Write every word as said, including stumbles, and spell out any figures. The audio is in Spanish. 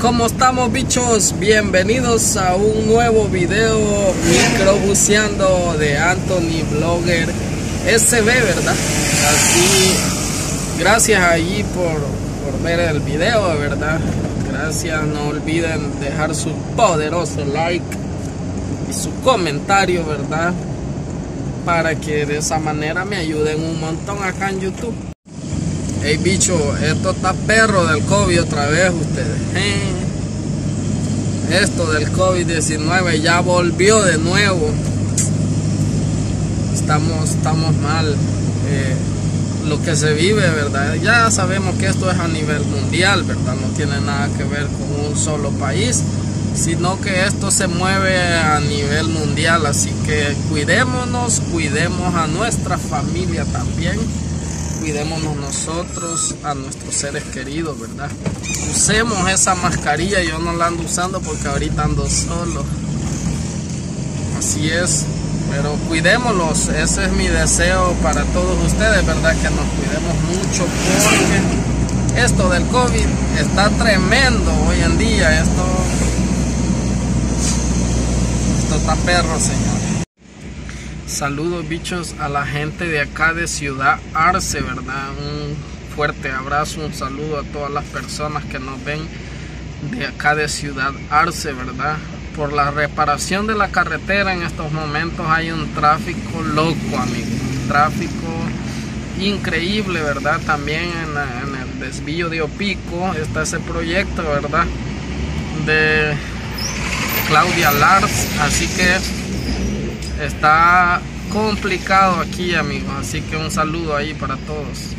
¿Cómo estamos, bichos? Bienvenidos a un nuevo video microbuceando de Anthony Blogger S B, ¿verdad? Así, gracias allí por, por ver el video, ¿verdad? Gracias, no olviden dejar su poderoso like y su comentario, ¿verdad? Para que de esa manera me ayuden un montón acá en YouTube. Hey bicho, esto está perro del COVID otra vez ustedes. ¿eh? Esto del COVID diecinueve ya volvió de nuevo. Estamos, estamos mal. Eh, lo que se vive, ¿verdad? Ya sabemos que esto es a nivel mundial, ¿verdad? No tiene nada que ver con un solo país, sino que esto se mueve a nivel mundial. Así que cuidémonos, cuidemos a nuestra familia también. Cuidémonos nosotros, a nuestros seres queridos, ¿verdad? Usemos esa mascarilla, yo no la ando usando porque ahorita ando solo. Así es, pero cuidémoslos, ese es mi deseo para todos ustedes, ¿verdad? Que nos cuidemos mucho porque esto del COVID está tremendo hoy en día, esto, esto está perro, señores. Saludos, bichos, a la gente de acá de Ciudad Arce, ¿verdad? Un fuerte abrazo, un saludo a todas las personas que nos ven de acá de Ciudad Arce, ¿verdad? Por la reparación de la carretera en estos momentos hay un tráfico loco, amigos. Un tráfico increíble, ¿verdad? También en, la, en el desvío de Opico está ese proyecto, ¿verdad? De Claudia Lars, así que está complicado aquí, amigos, así que un saludo ahí para todos.